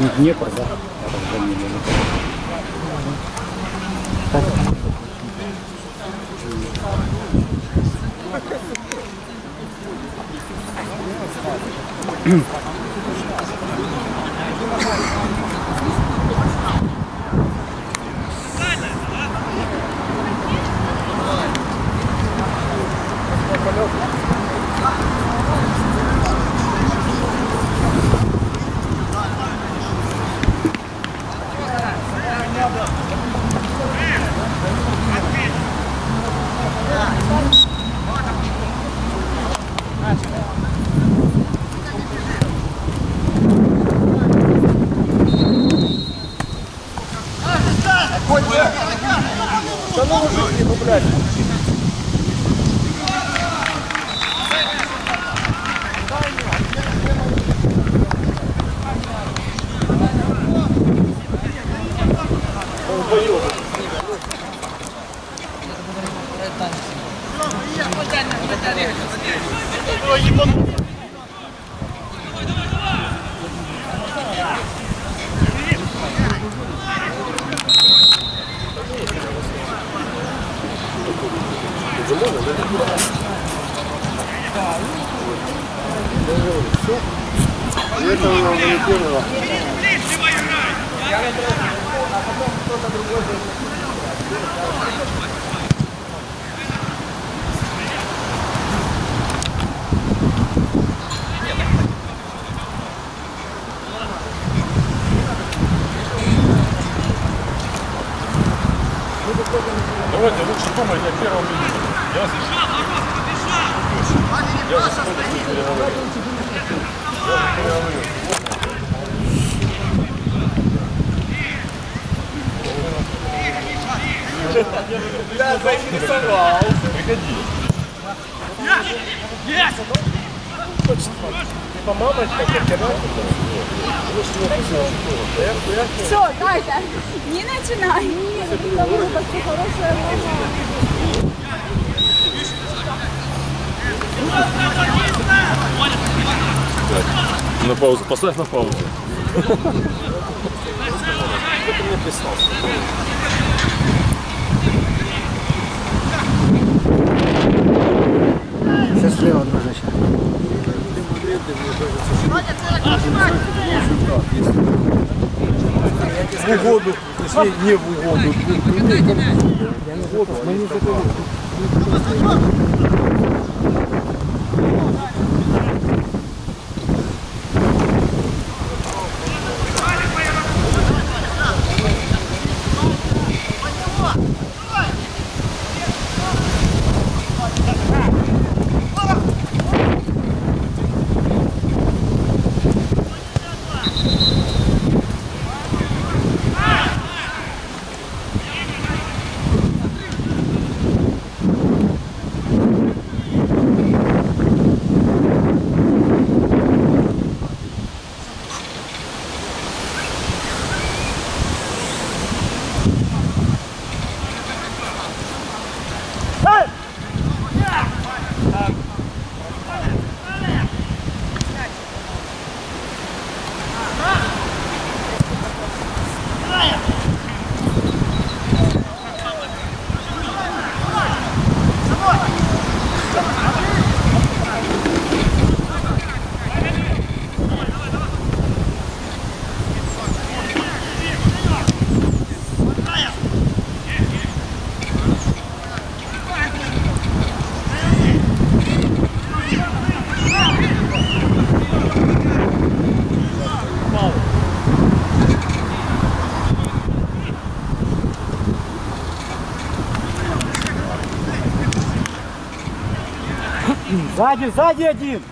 Не Днепр, да? Да ну мужики, ну блядь. Он поёбан. Это у него вылетело. А потом кто-то другой. Давайте лучше думайте о первом минуте. Я за секунду переговорю. Да, заинтересовал. Приходи. Типа мамочка, Все, Катя, не начинай. Нет, потому что все хорошая мама. На паузу. Поставь на паузу. Кто-то мне прислался. Сейчас слева, дружище. В угоду, если не в угоду. Мы не закрыли. Сзади один!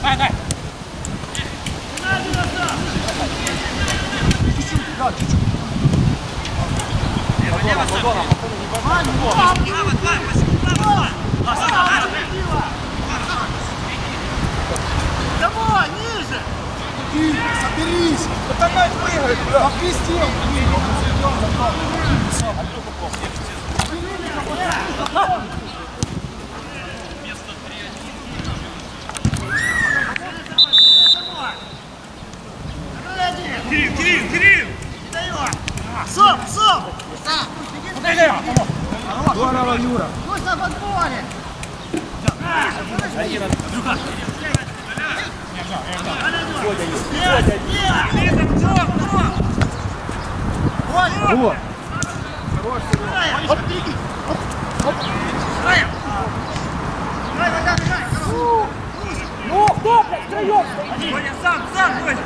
Давай, ниже! Соберись! Давай прыгай! Опустил! Кирилл! Стоп! Здорово, Юра! Нужно в отборе! Вот. Ну, кто, блядь, втроем? Сам, Коля!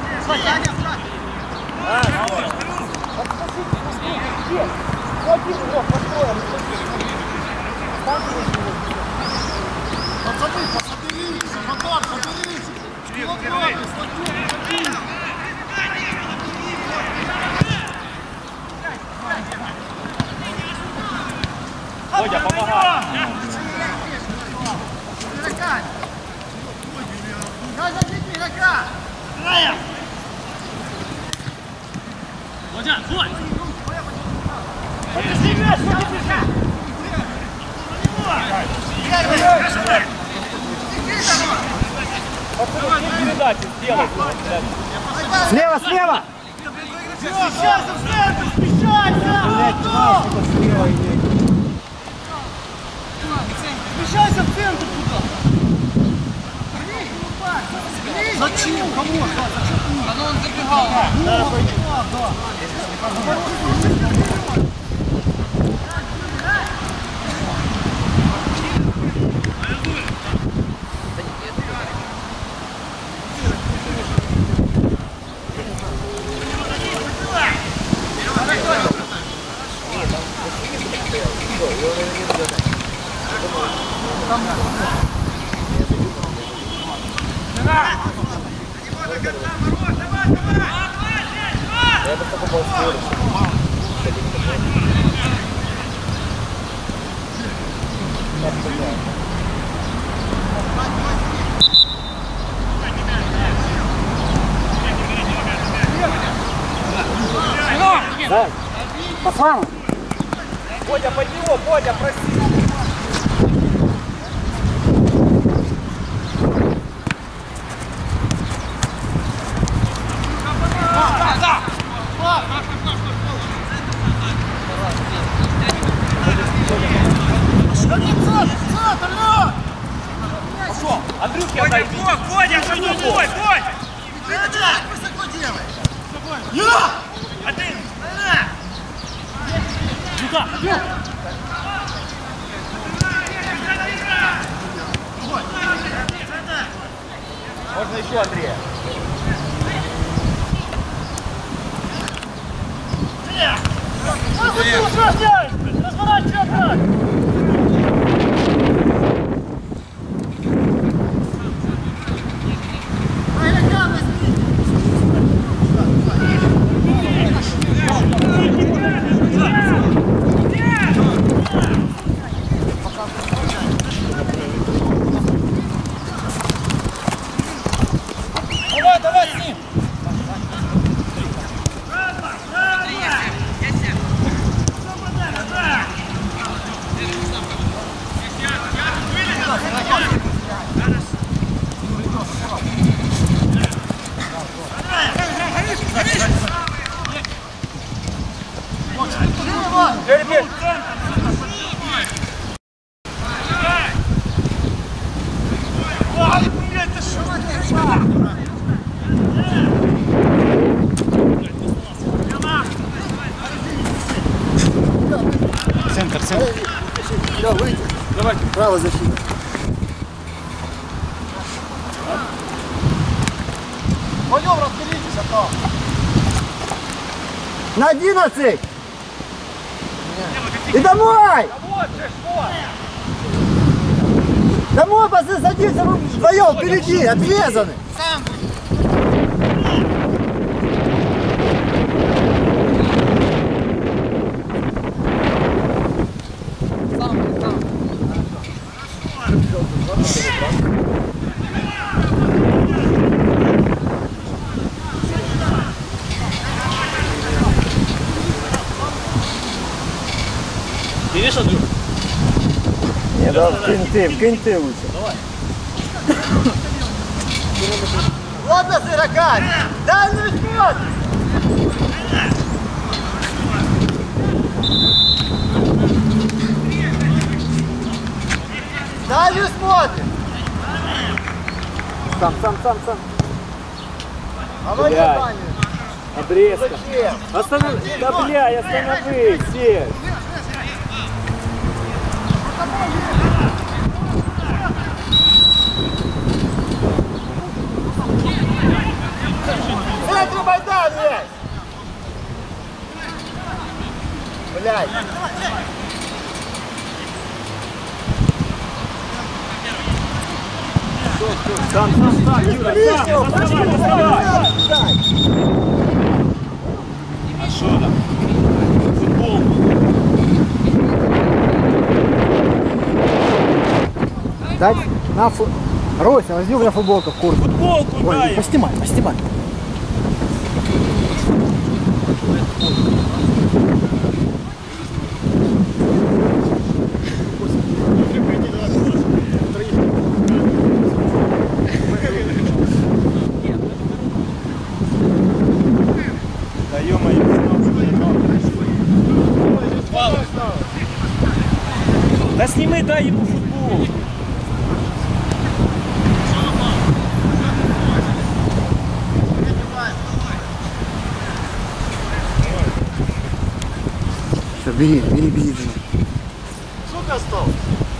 Пацаны, соберись! Мотор, соберись! Водя, помогай. Надо бить игрока! Водя, бой! Передачи сделай. Слева! Смещайся в центр! Смещайся! Блять, Васика слева идет. Смещайся в центр туда! Зачем? Кому? Зачем? Да ну он забегал! По флангу. Водя, под него, Водя, проси! Пошел! Андрюхи, отойди! Водя, пойдем, бой! Высоко делай! А ты? Можно еще Андрея. Давай с ним! Центр. Да, выйди. Давай. Право защита. Вдвоем разберитесь, а то. На 11! И домой! Вот же, вот! Домой пацаны, садимся, вы вдвоем впереди, отрезаны. Видишь, Андрюх? Не, да, вкинь ты лучше. Давай. Ладно с игроками, дальний смотрит. Дальний смотрит. Сам. А вы не баню. Обрезка. Зачем? Остановись. Да, блядь, остановись, Серж. В центре Майдан есть! Блядь! Сам, Юра, сам. Доставай. А что там? Футболку. Дать на Рося, возьми у меня футболку в куртке. Футболку дай. Постимай. Да ё-моё, да сними, дай ему футболку. Все, бери. Сколько осталось?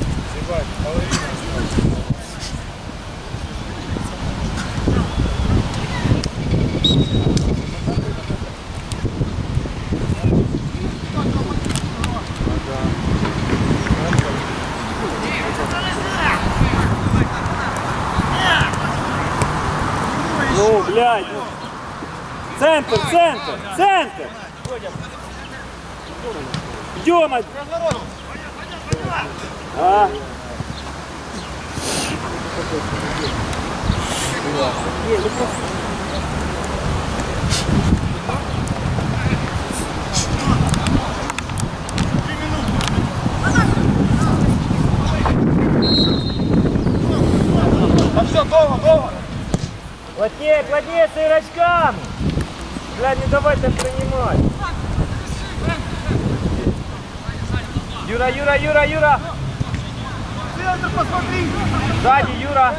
Ну, блядь, ну. Центр. Идем. А? Все, дома. Плотнее с игрочками. Бля, не давайте принимать. Юра. Центр, посмотри. Сзади, Юра.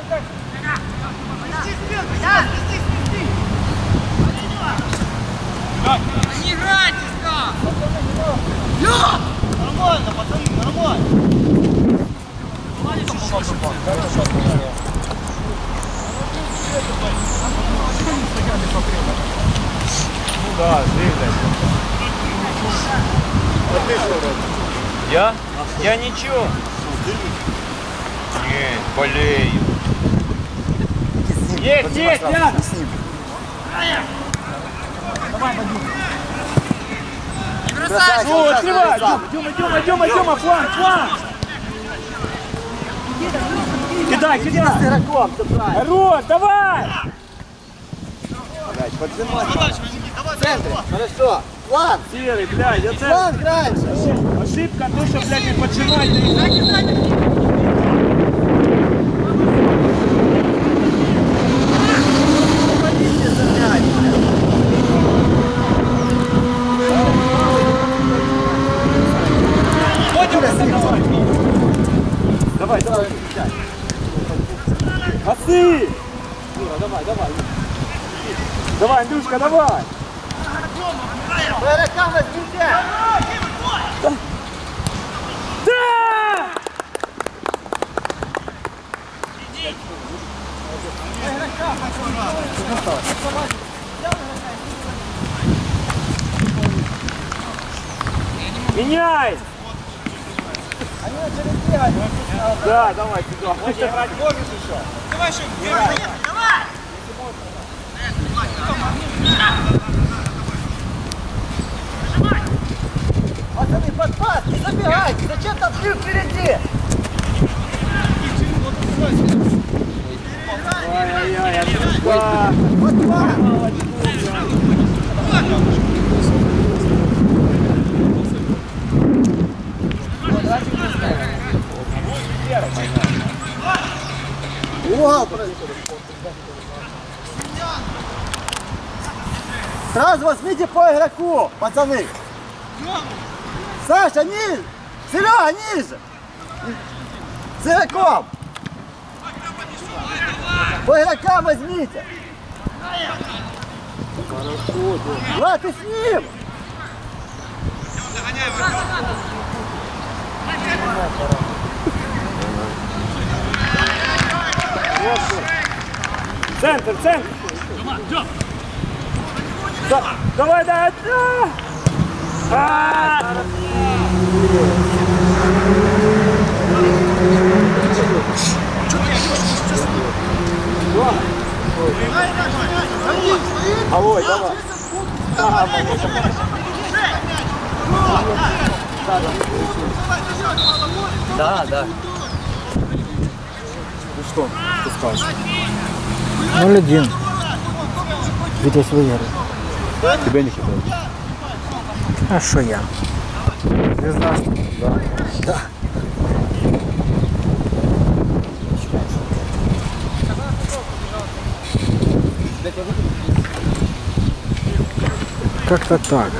Не играйтесь там. Нормально, пацаны, нормально. Ну да, двигайся. А ты что робишь? Я? Я ничего. Нет, болею. Есть, рядом. Ну, открывай. Дема, фланг. Кидай. С игроком, все правильно. Хорош, давай. Блядь, поджимай. В центре, хорошо. Фланг, Серый, блядь, я центр. фланг раньше. Ошибка, то, что, блядь, не поджимать. Давай. Осы! Юра, давай. Давай, Андрюшка, давай! Игрокам возьмите. Да! Меняй! Да, давай, сюда. Ты играть можешь еще? Давай, еще. Давай! Пацаны, подпас, не забегайте, зачем там слив впереди? Ой-ой-ой, Андрюшка. Подпас! Угол! Сразу возьмите по игроку, пацаны! Саша, ниже! Серега, ниже! С игроком! По игрокам возьмите! Влад, ты с ним! Центр, центр. Давай, да. Алло, давай. Да, да. Ну что, ты скажешь? 0-1. Витязь выиграл. Тебя не хитает. А что я? Звезда. Да. Да. Как-то так.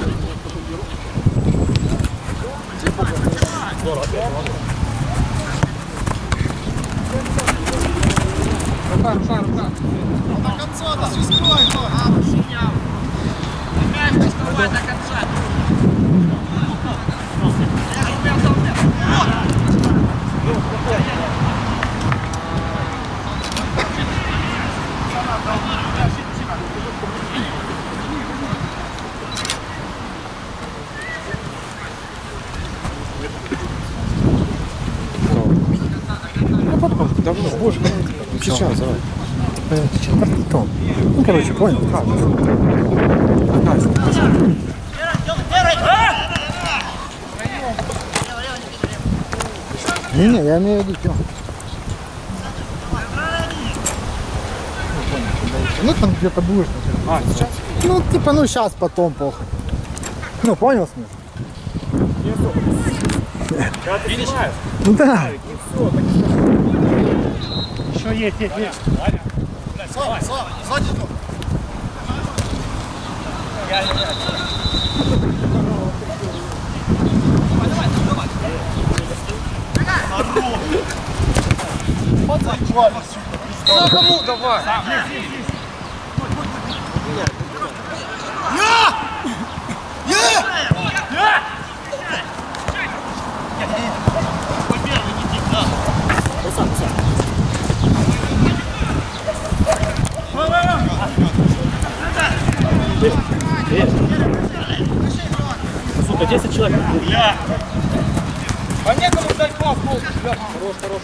Рука. До конца, до свисткой. Мяч доставай до конца. Давно, боже, сейчас, давай. Сейчас потом. Ну, короче, понял. Не, я имею в виду, что. Ну, там где-то будешь. А, сейчас? Ну, типа, ну, сейчас, потом, похуй. Ну, понял смысл? Когда ты снимаешь? Ну, да. Еще есть. Слава, сзади кто? Кому давай? Сука, 10 человек. А некому дать пас. Хорош.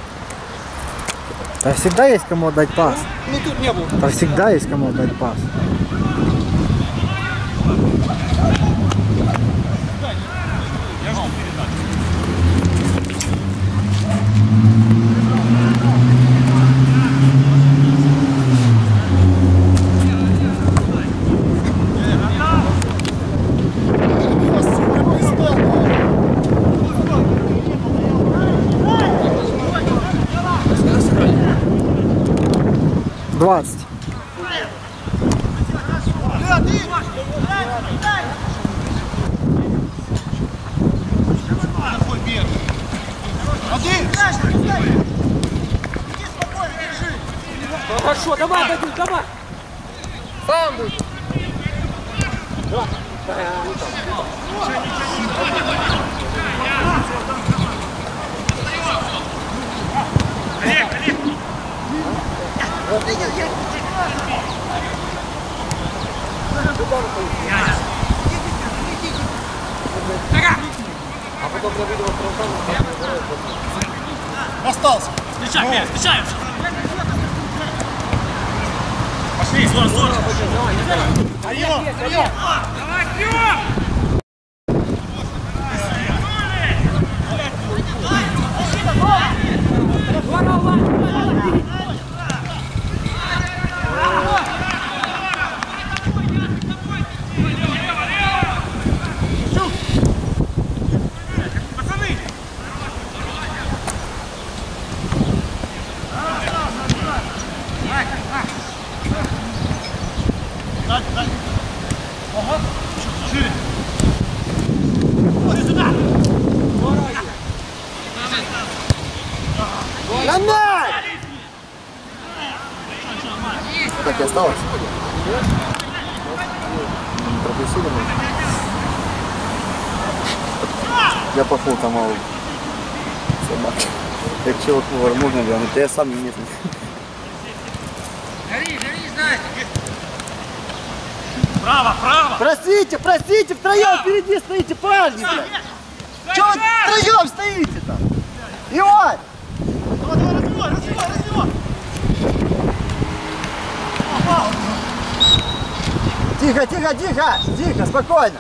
Да всегда есть кому отдать пас. Ну тут не было. Да всегда есть кому отдать пас. Хорошо, давай, Дадюк, давай. Сам будь. Остался. Встречай, Петя, встречаем! Пошли, здорово, здорово! Прием, прием. Давай, прием! На мяч! Так и осталось? Пропустили мы? Я пошел там мало. Собака. Як чого повар можна глянути, я сам не знаю. Право, право! Простите, простите, втроем впереди стоите, парни! Чего вы втроем стоите там? Иван! Давай, давай, развивай, развивай, развивай. Тихо, тихо, тихо! Тихо, спокойно!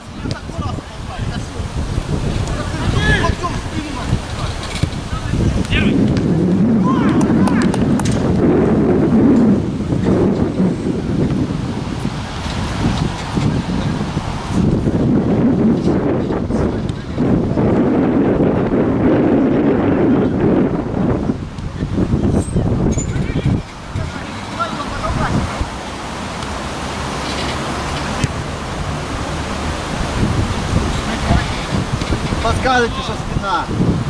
Подскажете, что спина.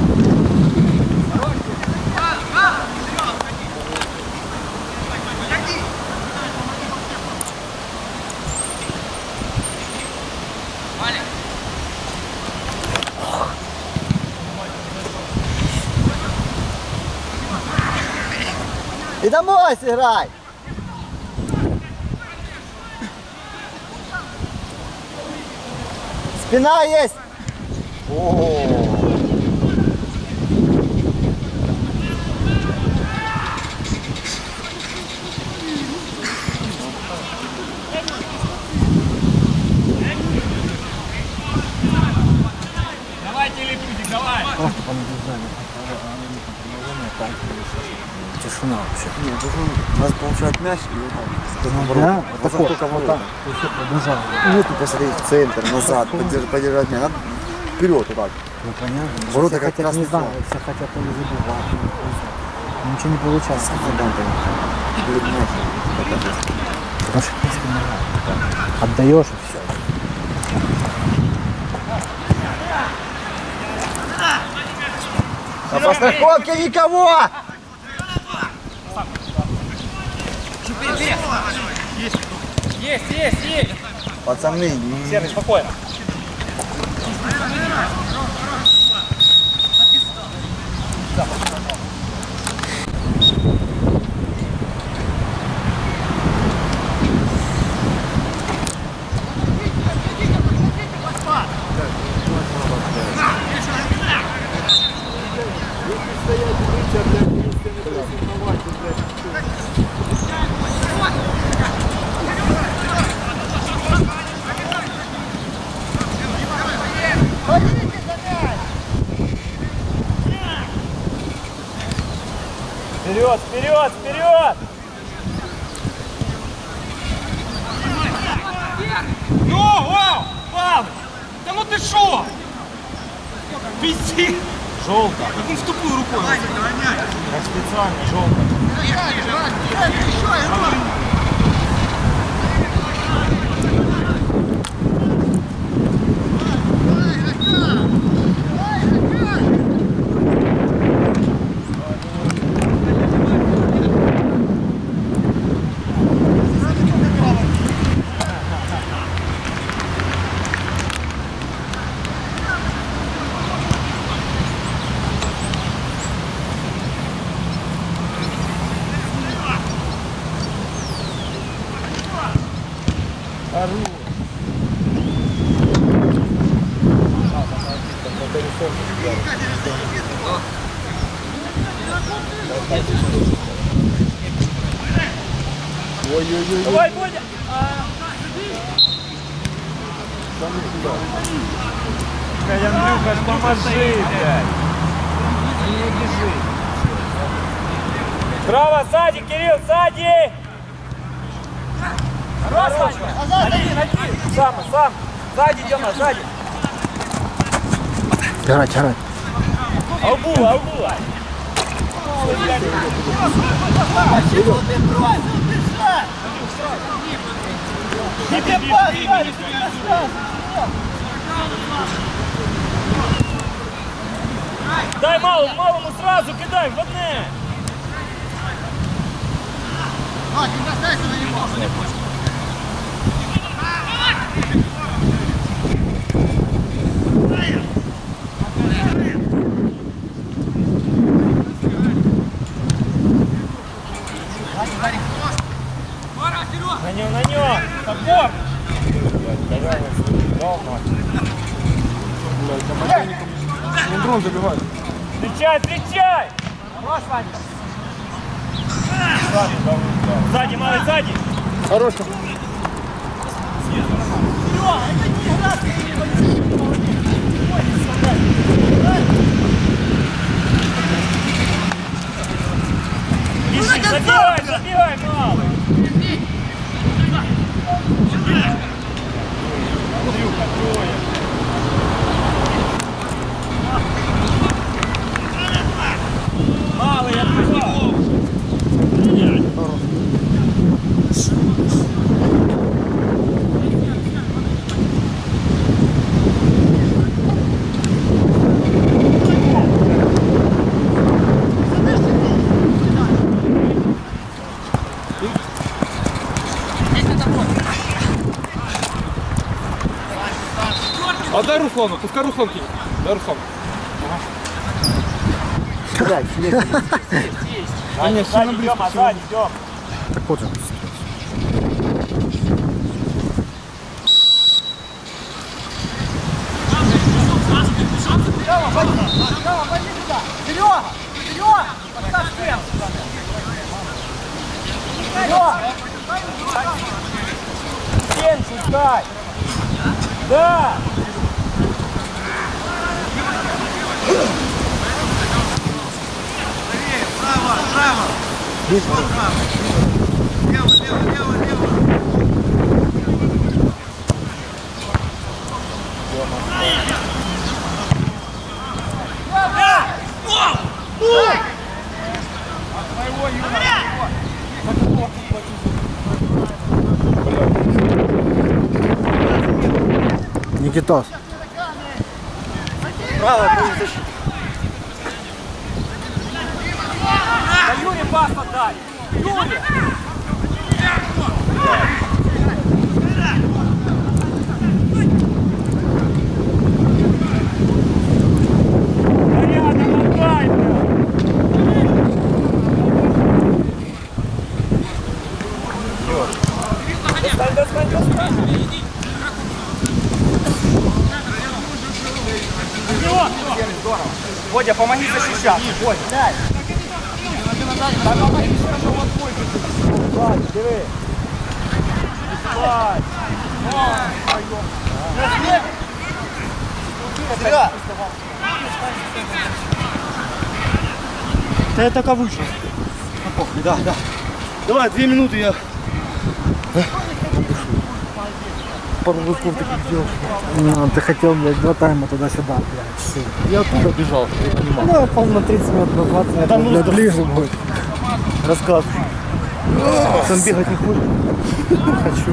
И домой сыграй! Спина есть! О-о-о. Давайте, Липутик, давай! Просто по наблюдению. Тишина вообще. Нет, у нас получает мяч и вот так. Да? Вот Так вот, только вот ворота. так. И все, продолжаем. Вот и посмотреть в центр, назад, поддержать мяч. Надо вперед вот так. Ну понятно. Ворота Все как хотят, раз не не знаю, знаю. все хотят то ли забивать. Ничего не получается. Перед мяч. Потому что ты спина. Отдаешь и все. А по страховке никого! Есть! Пацаны, Серый, спокойно. Вперед, вперед, вперед! Ну, вау! Павлович! Да ну ты шо? Пизди! Желто. Как он в тупую рукой. Как специально, желто. Хорош. Давай, Бодя! Андрюха, поможи, блядь. Не бежи. Право, сзади, Кирилл, сзади! Хорош, один. Сам. Сзади, Дема, сзади. Грать. Аугула. Дай малому сразу кидай в одне. Не бросайся на него. На нем. Топор. Дрон забивает. Встречай! Хорош, Ванька. Сзади, малый, сзади. Хорош. Забивай, малый. Андрюха, трое. Малый, отбивал. А дай Руслану, пускай Руслан кинет. Дай Руслану. А нет, сзади идем, сзади идем. Так вот же. Серега! Поставь стен! Стен пускай. Да! Никитос. Право, будет защита. Да Юре пас отдай! Юре! Да рядом отдай, Достань. Водя, помоги защищать. Водя, дай. Помоги, что вот твой. Давай, диви. Давай. Серега! Да я только вышел. Да. Давай, 2 минуты я. Пару рывков таких сделал. Ну, ты хотел, блядь, 2 тайма туда-сюда, блядь. Я оттуда бежал, я понимал. Ну, я пол на 30 минут, на 20 минут, Там блядь, нужно- ближе будет. Рассказывай. Сам бегать не хочешь? Хочу.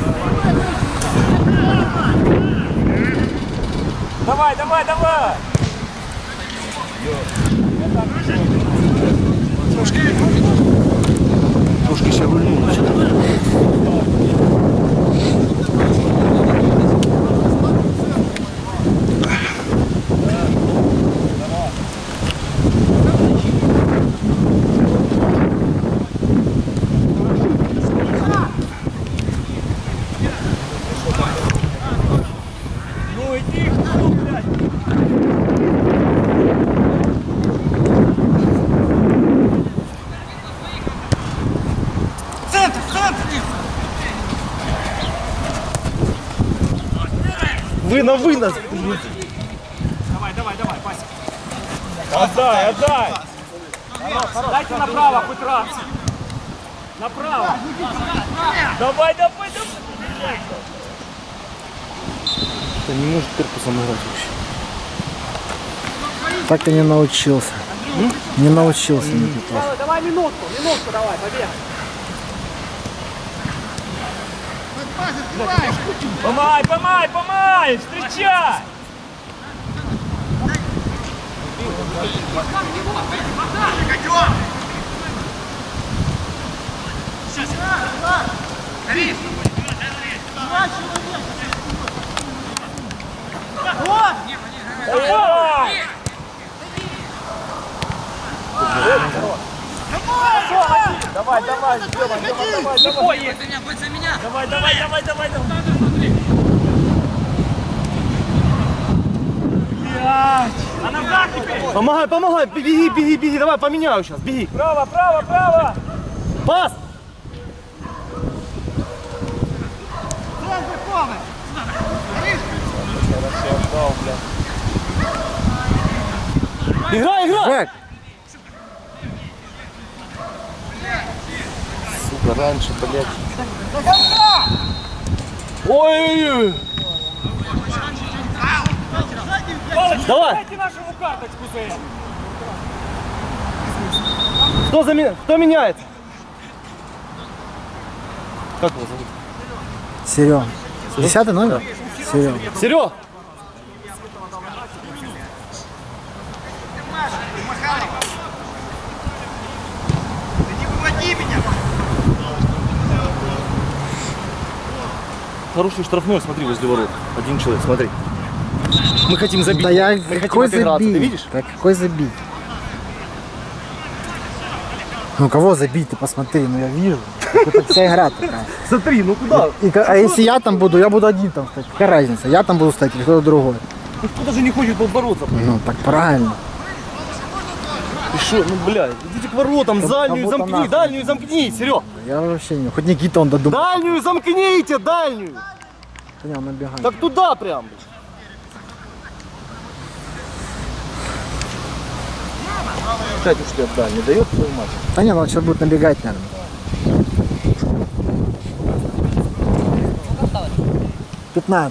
Давай. Трошки ще гульнули. Ну иди, блядь. Центр, центр! Вы на вынос. Давай, Пасик. Отдай. Дайте направо хоть раз. Направо. Давай. Да не может корпусом играть вообще. Так и не научился. Не научился Никита. Давай минутку, давай, побег. Помай, встречай! Давай, Дема. Слепой есть. Будь за меня. Давай. А назад теперь. Помогай. Беги. Давай, поменяю сейчас. Беги. Право. Пас. Играй. Жек, Сука, раньше, блядь. Ой. Давай. Дайте нашему карточку за это. Кто меняется? Как его зовут? Серега. 10 номер? Серега. Серег! Хороший штрафной, смотри, возле ворот. Один человек, смотри. Мы хотим забить. Да я Мы хотим какой отыграться, забить? ты видишь? Да какой забить? Ну кого забить, ты посмотри, ну я вижу. Это вся игра такая. Смотри, ну куда? А если я там буду, я буду один там стоять. Какая разница? Я там буду стоять или кто-то другой. Ну кто даже не хочет бороться. Ну так правильно. Ты что, ну блядь, идите к воротам, дальнюю замкни, Серег. Я вообще не. Хоть Никита он додумал. Дальнюю замкните, дальнюю. Да не, он набегает. Так туда прям. Опять ушли от дальней, дает свою мать. Да не, он сейчас будет набегать, наверное. 15.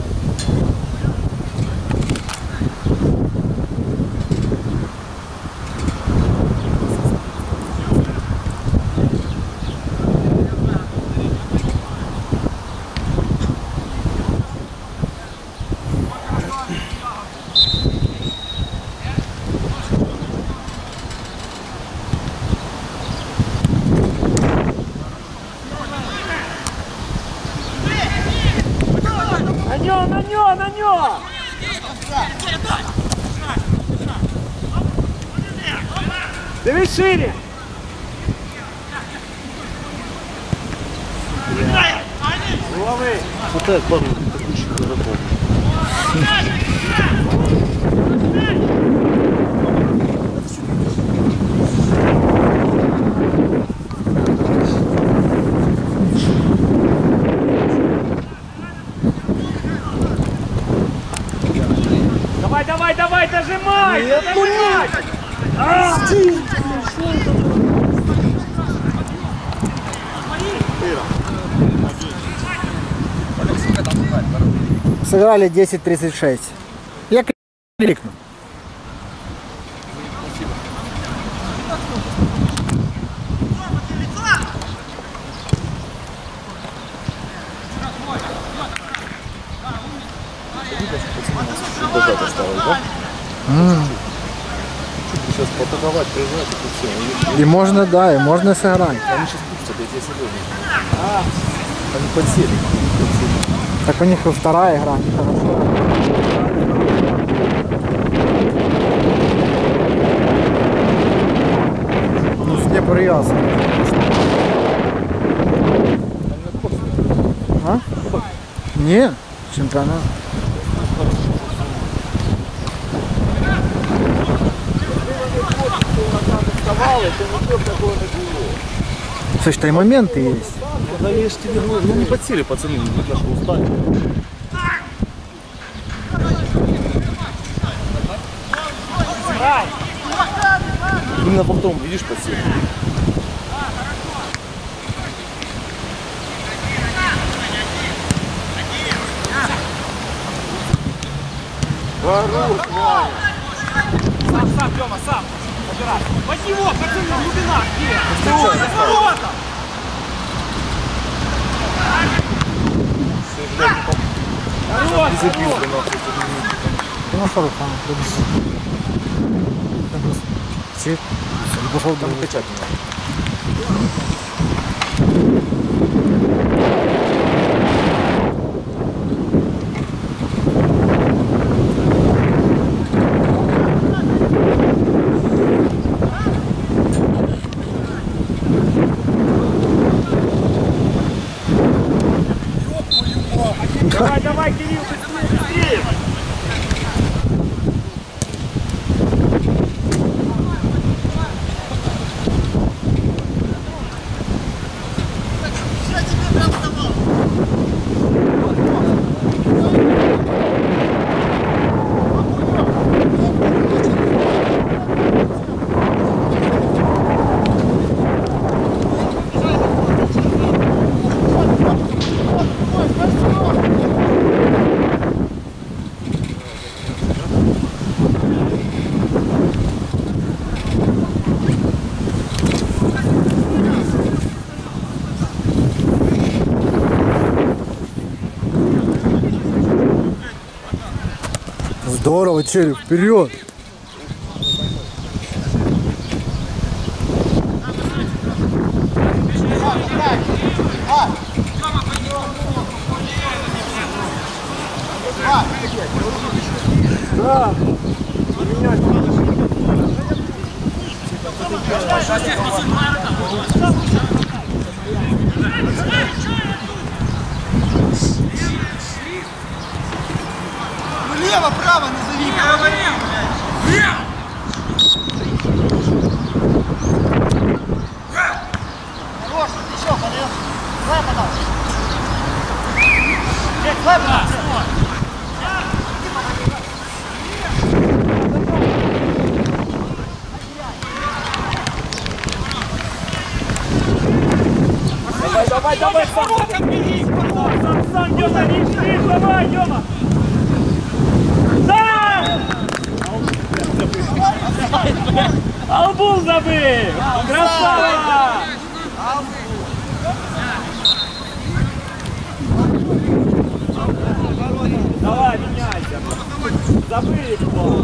На нем! Дави шире! Головы! Хватает пару такущих игроков. Давай, дожимай! Нет, ну нет! Сыграли 10:36. Я крикну. Дожать осталось, да? Сейчас потаковать, прижать, и все. И можно, да, и можно сыграть. Они сейчас пустят, я тебе серьезно. Они подсели. Так у них и вторая игра. Ну, с Днепр-Ясно. А? Не, чемпионат. Слушай, там и моменты есть. Да я ж тебе говорю, ну не подсели, пацаны, наши устали. Именно потом, видишь, подсели. Сам, Тёма, сам. Убирай. Возьми его, пацаны, глубина. Где? Ворота. Ну хорошо, все. Пошел там качать. Давай, давай, Кирилл, быстрее, быстрее! Здорово, Череп, вперед! Лево, право назови. Хорош, еще, подает. Давай подал. Давай подал. Давай, давай, сам! Сам, Дёма, не давай, Дёма! Да! Албул забыл! Красава! Давай, меняйся! Забыли его!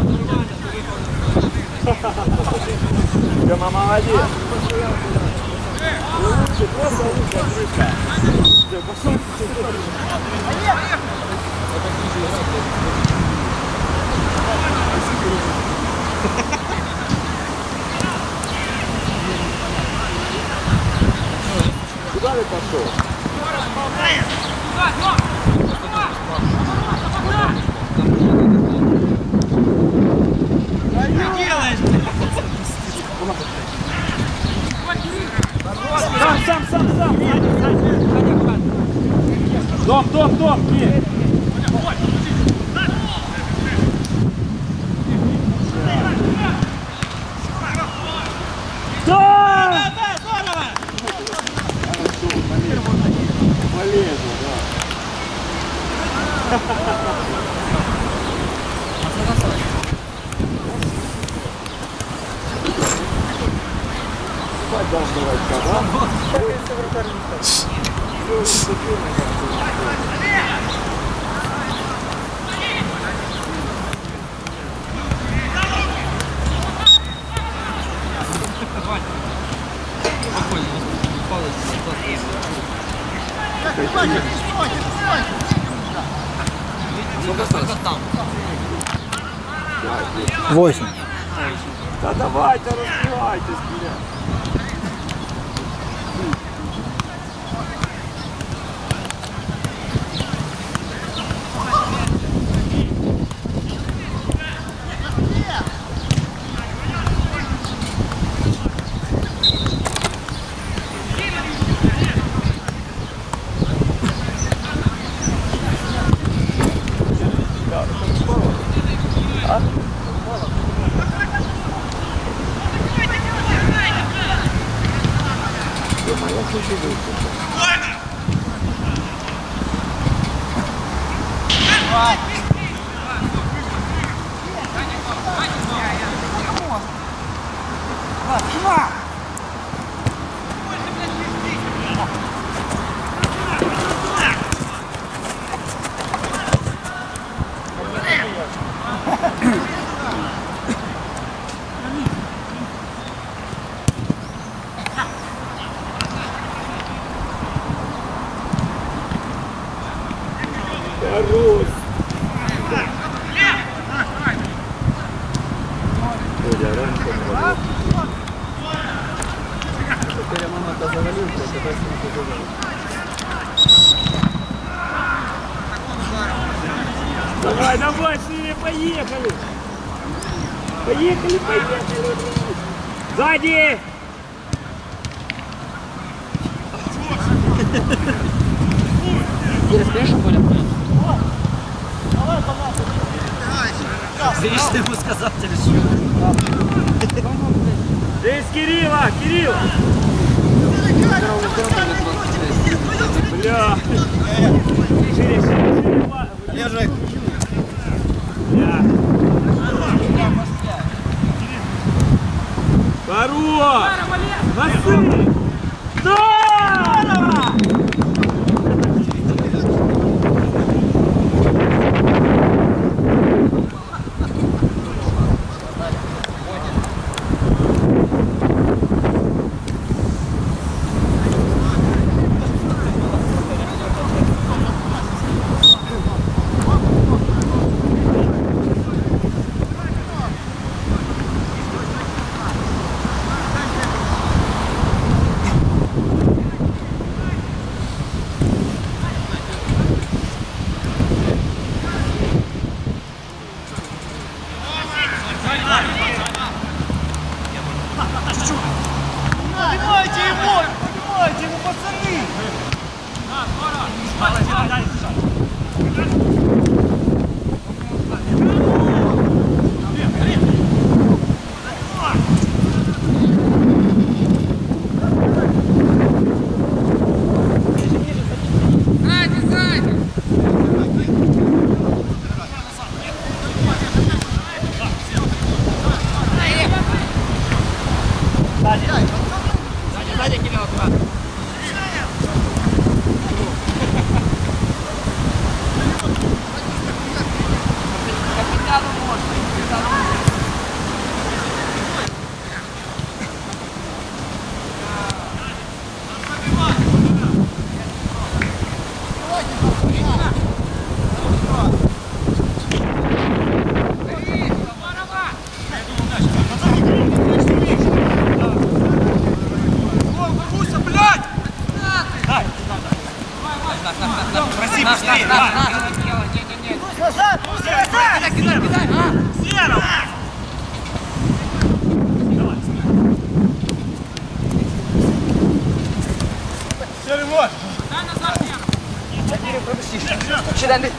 Дёма, молодец! Лучше, просто лучше, Андрюшка. Все, пошел. Куда ты пошел? Что делаешь? Сам. Дом, нет. Да! Полезно, да. Восемь. Да давайте, разбивайтесь, блядь. Плюс. Давай, давай, шире, поехали! Поехали, поехали! Сзади! Через крышу поле? Ты что ему сказал, тебе что? Здесь Кирилла! Кирилл! Бля! Шире, шире, шире! Лежи. Бля! Хорош! Носы! Да! Поднимайте его, пацаны! Сзади, Кирилл, аккуратно. Капитану можно. Проси быстрее, давай! Назад! Назад! Кидай, а! Серов! Серый, вот! Сюда, Андрей.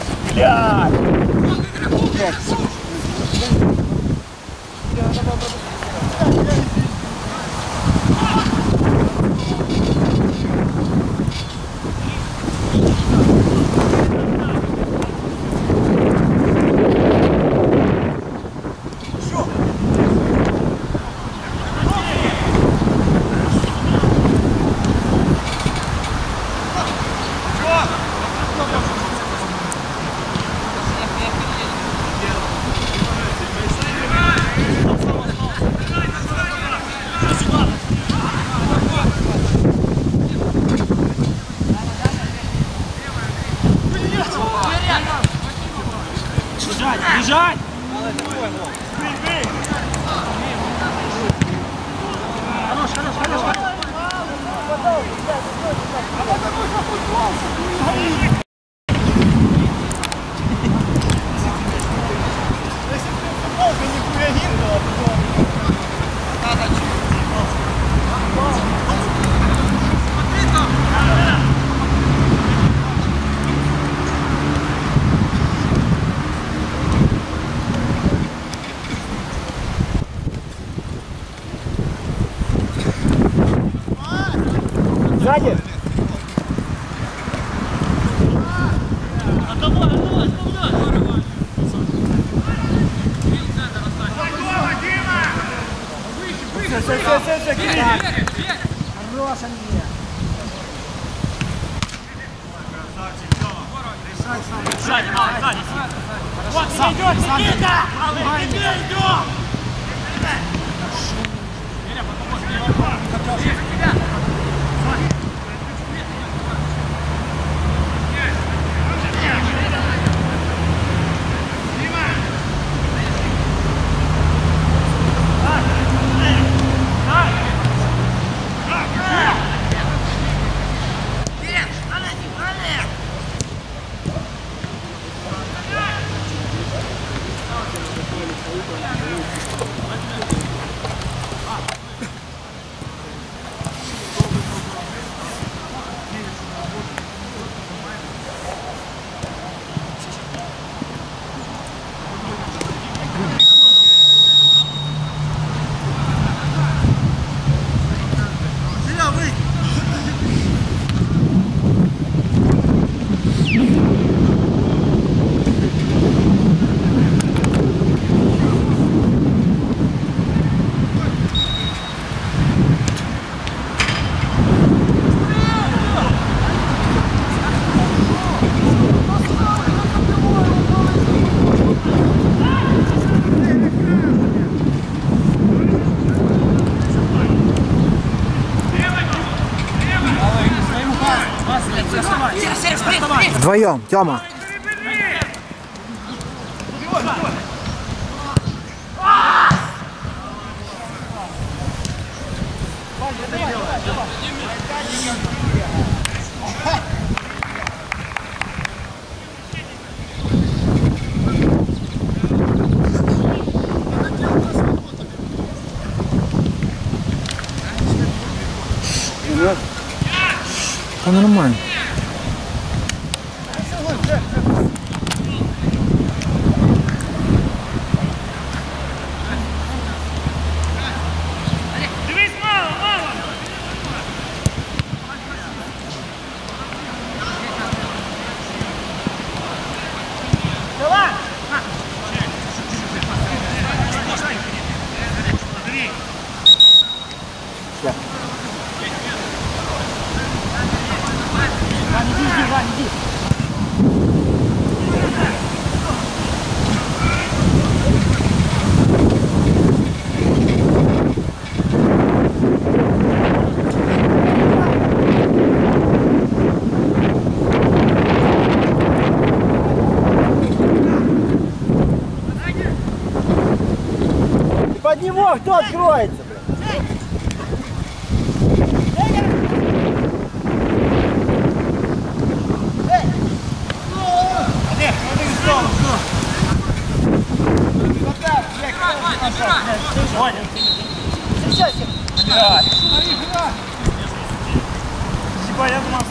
Бежать! Сзади! Все, Кирилл! Хорош, Андрей! Сзади, сзади! Вот, идет, Никита! Тебе идем! Сереж, вперед! Вдвоем, Тёма. Да нормально. Дивись, мало, мало! Давай! Под него кто откроется, блядь? Хіба я думав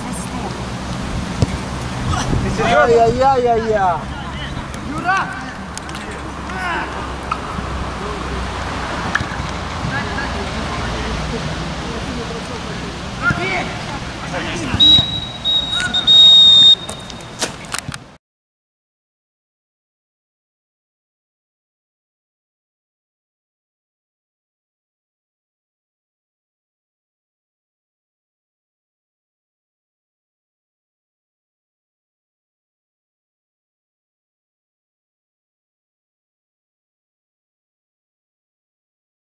свисту. Ай-яй-яй-яй-яй. Юра!